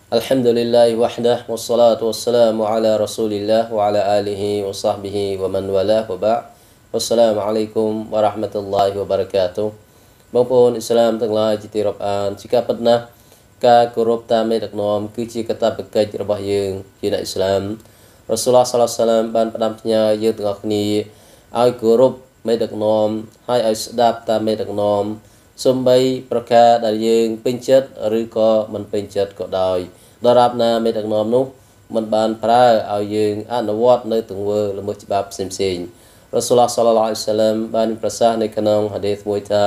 Alhamdulillah wahdah wassalatu wassalamu ala rasulillah wa ala alihi wa sahbihi wa man walah wa ba'. Wassalamualaikum warahmatullahi wabarakatuh. បងប្អូនឥស្លាមទាំងឡាយជាទីរាប់អានជាការពិតណាស់ការគោរពតាមមេដឹកនាំគឺជាកាតព្វកិច្ចរបស់យើងជាអ្នកឥស្លាមរ៉ាស៊ូលឡោះ សាឡឡោះ សាឡាមបានផ្ដាំផ្ញើយើងទាំងអស់គ្នាឲ្យគោរពមេដឹកនាំហើយឲ្យស្ដាប់តាមមេដឹកនាំសូម្បីប្រការដែលយើងពេញចិត្តឬក៏មិនពេញចិត្តក៏ដោយដរាបណាមេដឹកនាំនោះមិនបានប្រើឲ្យយើងអនុវត្តនៅទង្វើល្មើសច្បាប់ផ្សេងៗរ៉ាស៊ូលឡោះ សាឡឡោះ អាឡៃសាឡាមបានប្រសាសន៍នៅក្នុងហាឌីសមួយថា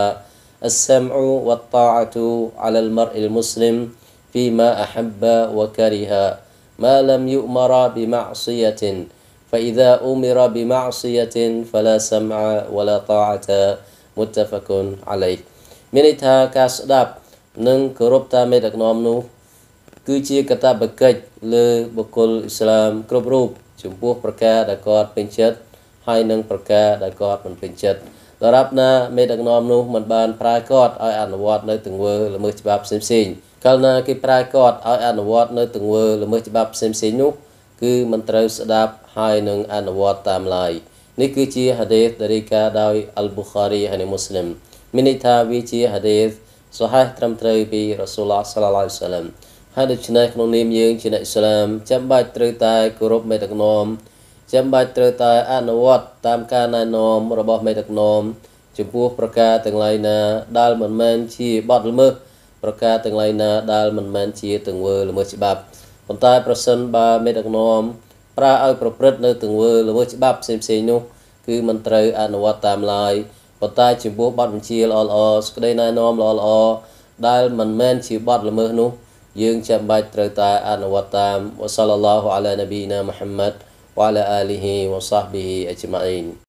السمع والطاعة على المرء المسلم فيما أحب وكره ما لم يؤمر بمعصية فإذا أمر بمعصية فلا سمع ولا طاعة متفق عليه មានន័យថាការស្ដាប់និងគោរពតាមមេដឹកនាំនោះគឺជាកាតព្វកិច្ចលើបុគ្គលឥស្លាមគ្រប់រូបចំពោះប្រការដែលគាត់ពេញចិត្តហើយនិងប្រការដែលគាត់មិនពេញចិត្តដរាបណាមេដឹកនាំនោះមិនបានប្រើគាត់ឲ្យអនុវត្តនៅទង្វើល្មើសច្បាប់ផ្សេងៗកាលណាគេប្រើគាត់ឲ្យអនុវត្តនៅទង្វើល្មើសច្បាប់ផ្សេងៗនោះគឺមិនត្រូវស្ដាប់ហើយនឹងអនុវត្តតាមឡើយនេះគឺជាហាឌីសដែលរាយការណ៍ដោយអលប៊ូខារីហើយនិងមូស្លីមមានន័យថាវាជាហាឌីសសូហះត្រឹមត្រូវពីរ៉ាស៊ូលឡោះ សាឡឡោះ អាឡៃសាឡាមហើយដូច្នេះក្នុងនាមយើងជាអ្នកឥស្លាមចាំបាច់ត្រូវតែគោរពមេដឹកនាំចាំបាច់ត្រូវតែអនុវត្តតាមការណែនាំរបស់មេដឹកនាំចំពោះប្រការទាំងឡាយណាដែលមិនមែនជាបទល្មើសប្រការទាំងឡាយណាដែលមិនមែនជាទង្វើល្មើសច្បាប់ប៉ុន្តែប្រសិនបើមេដឹកនាំប្រើឲ្យប្រព្រឹត្តនៅទង្វើល្មើសច្បាប់ផ្សេងៗនោះគឺមិនត្រូវអនុវត្តតាមឡើយប៉ុន្តែចំពោះបទបញ្ជាល្អៗសេចក្តីណែនាំល្អៗដែលមិនមែនជាបទល្មើសនោះយើងចាំបាច់ត្រូវតែអនុវត្តតាមវ៉ាសល្លឡោះអាឡានប៊ីណាមុហម្មាត់វ៉ាឡាអាលីហ៊ីវ៉ាសាហ្ប៊ីហ៊ីអជ្ម៉ាអ៊ីន